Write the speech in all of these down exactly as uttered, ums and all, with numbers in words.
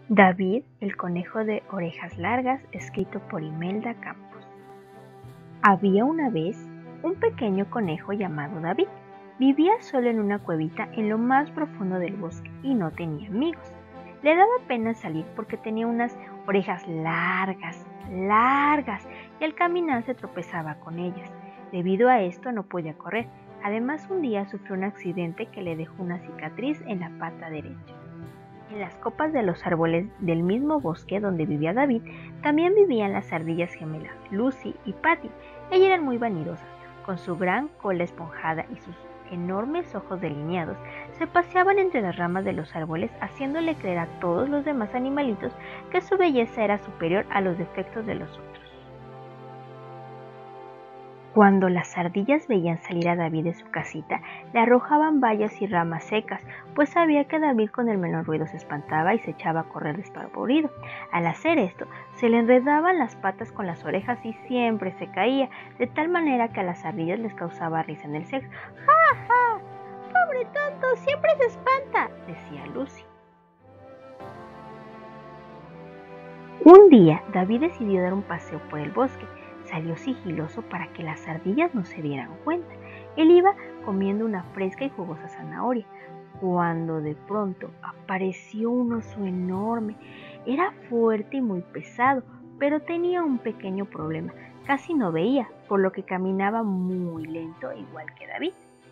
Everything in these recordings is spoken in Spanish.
David, el conejo de orejas largas, escrito por Imelda Campos. Había una vez un pequeño conejo llamado David. Vivía solo en una cuevita en lo más profundo del bosque y no tenía amigos. Le daba pena salir porque tenía unas orejas largas, largas, y al caminar se tropezaba con ellas. Debido a esto no podía correr. Además, un día sufrió un accidente que le dejó una cicatriz en la pata derecha. En las copas de los árboles del mismo bosque donde vivía David, también vivían las ardillas gemelas, Lucy y Patty. Ellas eran muy vanidosas, con su gran cola esponjada y sus enormes ojos delineados, se paseaban entre las ramas de los árboles haciéndole creer a todos los demás animalitos que su belleza era superior a los defectos de los otros. Cuando las ardillas veían salir a David de su casita, le arrojaban bayas y ramas secas, pues sabía que David con el menor ruido se espantaba y se echaba a correr despavorido. Al hacer esto, se le enredaban las patas con las orejas y siempre se caía, de tal manera que a las ardillas les causaba risa en el sexo. ¡Ja, ja! ¡Pobre tonto! ¡Siempre se espanta!, decía Lucy. Un día, David decidió dar un paseo por el bosque. Salió sigiloso para que las ardillas no se dieran cuenta. Él iba comiendo una fresca y jugosa zanahoria, cuando de pronto apareció un oso enorme. Era fuerte y muy pesado, pero tenía un pequeño problema. Casi no veía, por lo que caminaba muy lento, igual que David.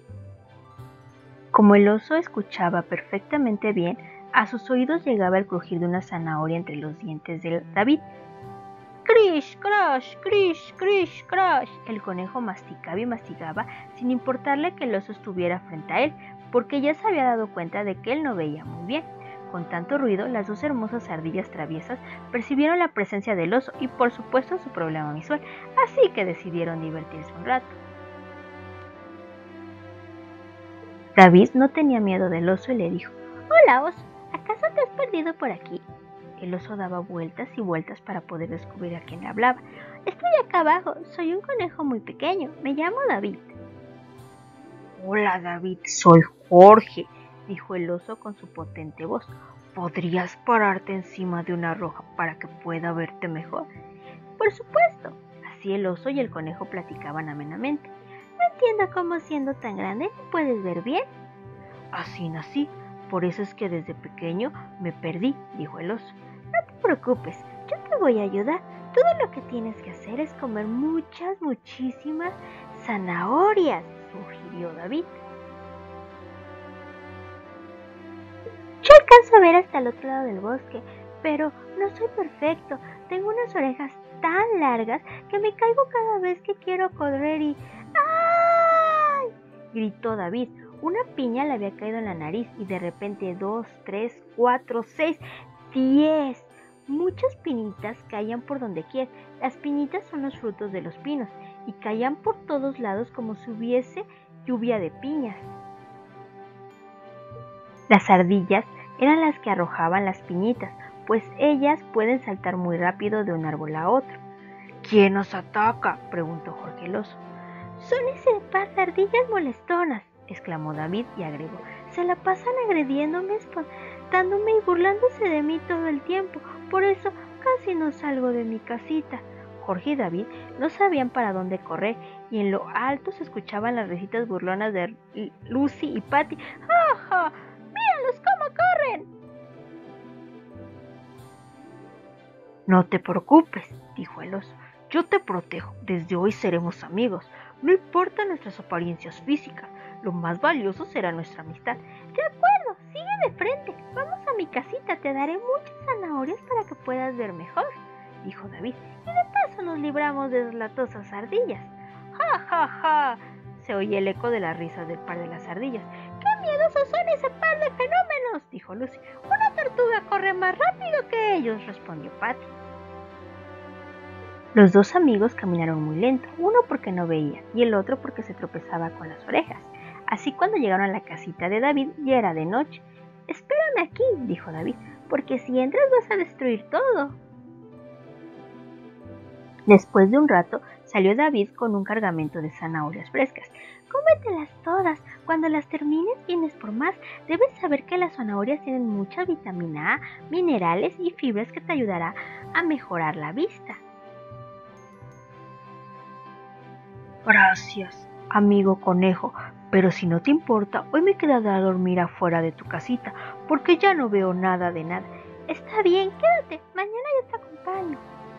Como el oso escuchaba perfectamente bien, a sus oídos llegaba el crujir de una zanahoria entre los dientes de David. ¡Crish, crash, crish, crish, crash! El conejo masticaba y masticaba sin importarle que el oso estuviera frente a él, porque ya se había dado cuenta de que él no veía muy bien. Con tanto ruido, las dos hermosas ardillas traviesas percibieron la presencia del oso y por supuesto su problema visual, así que decidieron divertirse un rato. David no tenía miedo del oso y le dijo: «Hola, oso, ¿acaso te has perdido por aquí?» El oso daba vueltas y vueltas para poder descubrir a quién le hablaba. «Estoy acá abajo, soy un conejo muy pequeño, me llamo David». «Hola, David, soy Jorge», dijo el oso con su potente voz. «¿Podrías pararte encima de una roca para que pueda verte mejor?» «Por supuesto». Así el oso y el conejo platicaban amenamente. «No entiendo cómo siendo tan grande puedes ver bien». «Así nací, por eso es que desde pequeño me perdí», dijo el oso. «No te preocupes, yo te voy a ayudar. Todo lo que tienes que hacer es comer muchas, muchísimas zanahorias», sugirió David. «Yo alcanzo a ver hasta el otro lado del bosque, pero no soy perfecto. Tengo unas orejas tan largas que me caigo cada vez que quiero correr y... ¡ay!», gritó David. Una piña le había caído en la nariz y de repente dos, tres, cuatro, seis, diez. Muchas pinitas caían por donde quiera. Las pinitas son los frutos de los pinos y caían por todos lados como si hubiese lluvia de piñas. Las ardillas eran las que arrojaban las piñitas, pues ellas pueden saltar muy rápido de un árbol a otro. «¿Quién nos ataca?», preguntó Jorge el oso. «Son ese par de ardillas molestonas», exclamó David y agregó. «Se la pasan agrediéndome, espantándome y burlándose de mí todo el tiempo. Por eso casi no salgo de mi casita». Jorge y David no sabían para dónde correr y en lo alto se escuchaban las risitas burlonas de Lucy y Patty. ¡Ja, ja! ¡Míralos cómo corren! «No te preocupes», dijo el oso. «Yo te protejo. Desde hoy seremos amigos. No importa nuestras apariencias físicas. Lo más valioso será nuestra amistad». «De acuerdo, sigue de frente. Vamos a mi casita. Te daré muchas zanahorias para que puedas ver mejor», dijo David. «Y de paso nos libramos de las latosas ardillas». «Ja, ja, ja», se oía el eco de las risas del par de las ardillas. «¡Qué miedosos son ese par de fenómenos!», dijo Lucy. «Una tortuga corre más rápido que ellos», respondió Patty. Los dos amigos caminaron muy lento, uno porque no veía y el otro porque se tropezaba con las orejas. Así cuando llegaron a la casita de David ya era de noche. «Espérame aquí», dijo David, «porque si entras vas a destruir todo». Después de un rato salió David con un cargamento de zanahorias frescas. cómetelas todas. Cuando las termines vienes por más. Debes saber que las zanahorias tienen mucha vitamina A, minerales y fibras que te ayudará a mejorar la vista. Gracias, amigo conejo, pero si no te importa, hoy me quedaré a dormir afuera de tu casita, porque ya no veo nada de nada. Está bien, quédate, mañana yo te acompaño.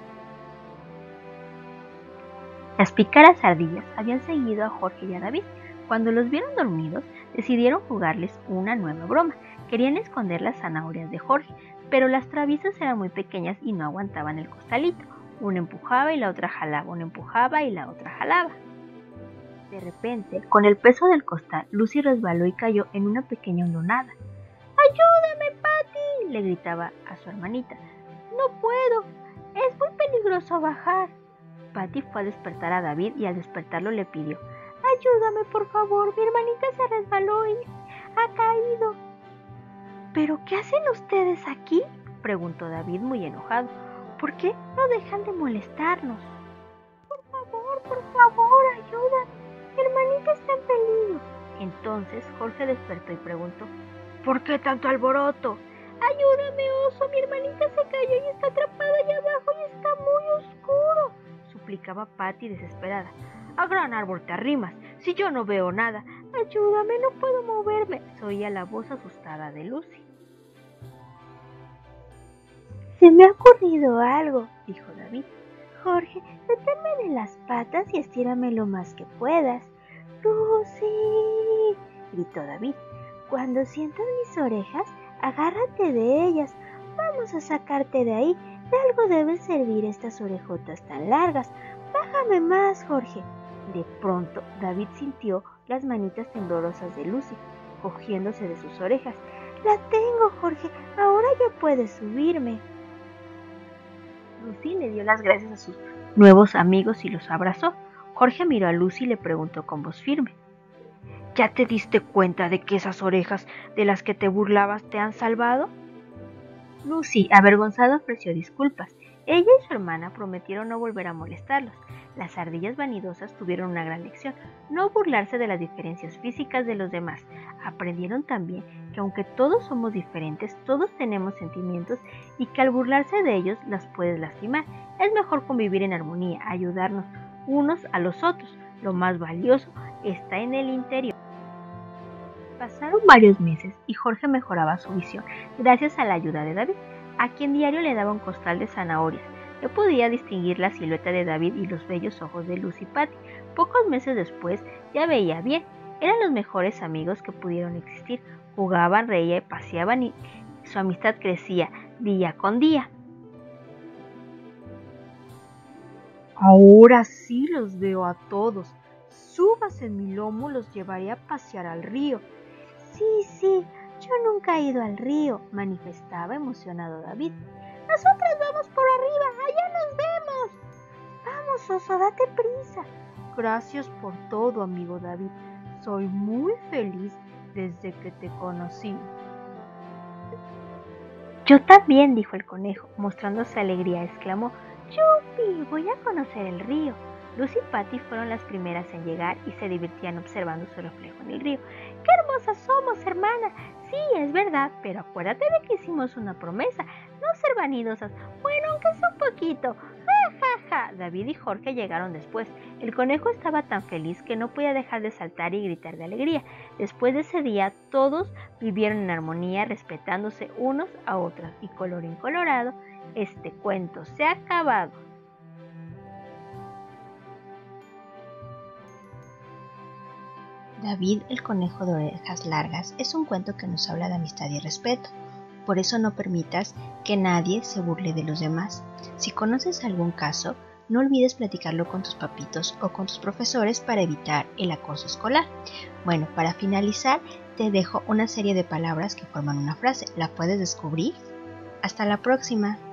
Las pícaras ardillas habían seguido a Jorge y a David. Cuando los vieron dormidos, decidieron jugarles una nueva broma. Querían esconder las zanahorias de Jorge, pero las traviesas eran muy pequeñas y no aguantaban el costalito. Una empujaba y la otra jalaba, una empujaba y la otra jalaba. De repente, con el peso del costal, Lucy resbaló y cayó en una pequeña hondonada. ¡Ayúdame, Patty!, le gritaba a su hermanita. No puedo, es muy peligroso bajar. Patty fue a despertar a David y al despertarlo le pidió: ayúdame, por favor, mi hermanita se resbaló y ha caído. ¿Pero qué hacen ustedes aquí?, preguntó David muy enojado. ¿Por qué no dejan de molestarnos? Por favor, por favor, ayúdame, mi hermanita está en peligro. Entonces Jorge despertó y preguntó: ¿por qué tanto alboroto? Ayúdame, oso, mi hermanita se cayó y está atrapada allá abajo y está muy oscuro, suplicaba Patty desesperada. A gran árbol te arrimas, si yo no veo nada. Ayúdame, no puedo moverme, se oía la voz asustada de Lucy. Se me ha ocurrido algo, dijo David. Jorge, sujétame de las patas y estírame lo más que puedas. Lucy, gritó David. Cuando sientas mis orejas, agárrate de ellas. Vamos a sacarte de ahí. De algo deben servir estas orejotas tan largas. Bájame más, Jorge. De pronto, David sintió las manitas temblorosas de Lucy, cogiéndose de sus orejas. La tengo, Jorge. Ahora ya puedes subirme. Lucy le dio las gracias a sus nuevos amigos y los abrazó. Jorge miró a Lucy y le preguntó con voz firme: ¿ya te diste cuenta de que esas orejas de las que te burlabas te han salvado? Lucy, avergonzada, ofreció disculpas. Ella y su hermana prometieron no volver a molestarlos. Las ardillas vanidosas tuvieron una gran lección: no burlarse de las diferencias físicas de los demás. Aprendieron también que aunque todos somos diferentes, todos tenemos sentimientos y que al burlarse de ellos las puedes lastimar. Es mejor convivir en armonía, ayudarnos unos a los otros. Lo más valioso está en el interior. Pasaron varios meses y Jorge mejoraba su visión gracias a la ayuda de David, a quien diario le daba un costal de zanahorias. Yo podía distinguir la silueta de David y los bellos ojos de Lucy y Patty. Pocos meses después ya veía bien. Eran los mejores amigos que pudieron existir. Jugaban, reían y paseaban y su amistad crecía día con día. Ahora sí los veo a todos. Subas en mi lomo, los llevaré a pasear al río. Sí, sí, yo nunca he ido al río, manifestaba emocionado David. Nosotras vamos por arriba, allá nos vemos. Vamos, oso, date prisa. Gracias por todo, amigo David. Soy muy feliz desde que te conocí. Yo también, dijo el conejo, mostrándose alegría, exclamó: ¡Yupi! Voy a conocer el río. Lucy y Patty fueron las primeras en llegar y se divertían observando su reflejo en el río. ¡Qué hermosas somos, hermana! Sí, es verdad, pero acuérdate de que hicimos una promesa, no ser vanidosas. Bueno, aunque sea un poquito. ¡Ja, ja, ja! David y Jorge llegaron después. El conejo estaba tan feliz que no podía dejar de saltar y gritar de alegría. Después de ese día, todos vivieron en armonía, respetándose unos a otros. Y colorín colorado, este cuento se ha acabado. David, el conejo de orejas largas, es un cuento que nos habla de amistad y respeto. Por eso no permitas que nadie se burle de los demás. Si conoces algún caso, no olvides platicarlo con tus papitos o con tus profesores para evitar el acoso escolar. Bueno, para finalizar, te dejo una serie de palabras que forman una frase. ¿La puedes descubrir? Hasta la próxima.